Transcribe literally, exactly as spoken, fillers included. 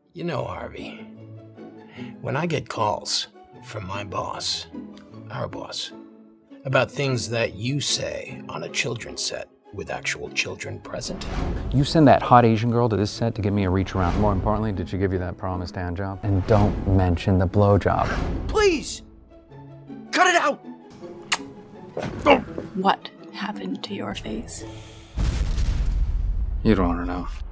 You know, Harvey, when I get calls from my boss, our boss, about things that you say on a children's set with actual children present. You send that hot Asian girl to this set to give me a reach around. More importantly, did she give you that promised hand job? And don't mention the blow job. Please! Cut it out! What happened to your face? You don't want to know.